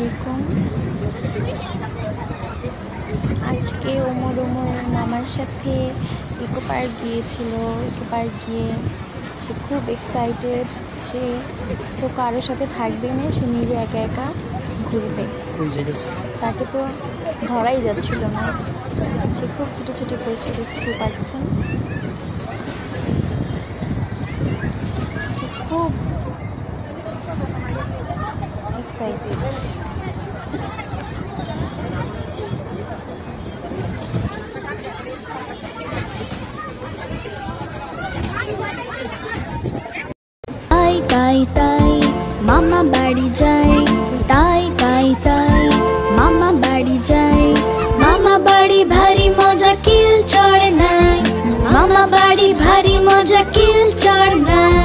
আলাইকুম। আজকে ওমর মামার সাথে ইকো পার্ক গিয়েছিল। ইকো পার্ক গিয়ে সে খুব এক্সাইটেড। সে তো কারোর সাথে থাকবে না, সে নিজে একা একা ঘুরবে। তাকে তো ধরাই যাচ্ছিল না, সে খুব ছুটোছুটি করছে, দেখতে পাচ্ছেন। সে খুব এক্সাইটেড। তাই তাই মামা বাড়ি যায়, তাই তাই তাই মামা বাড়ি যায়। মামা বাড়ি ভারী মজা, কিল চড় নাই। মামা বাড়ি ভারী মজা, কিল চড় নাই।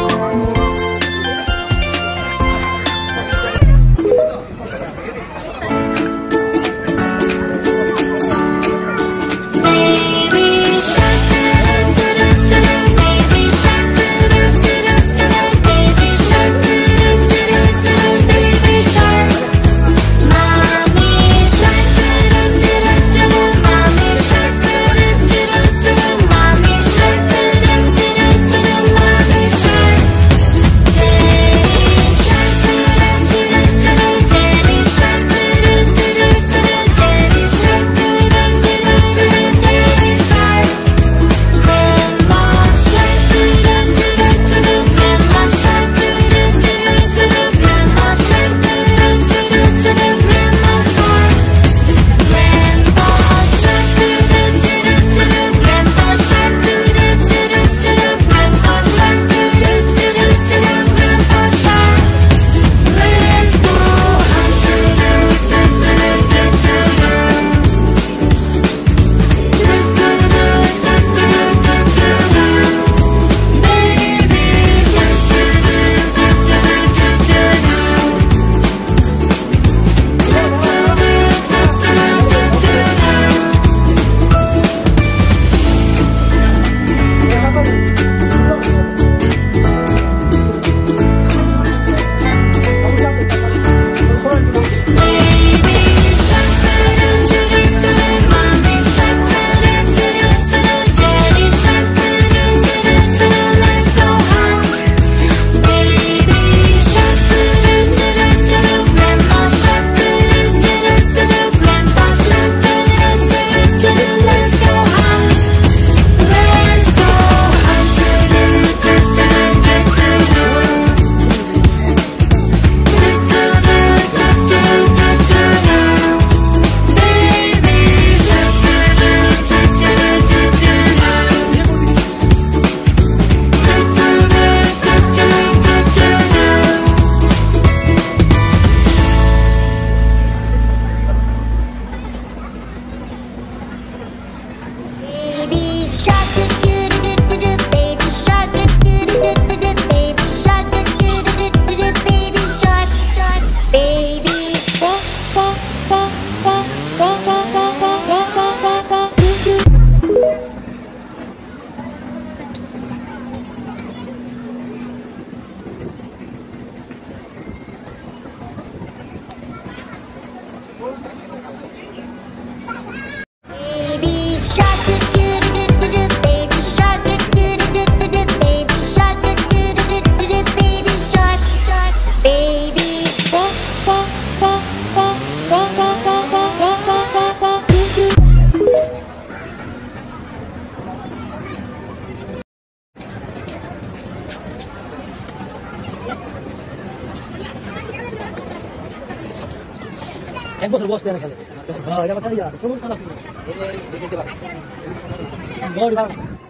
এক বছর বসতে না খেলে এটা কথা ইয়া সমুদ্র খারাপ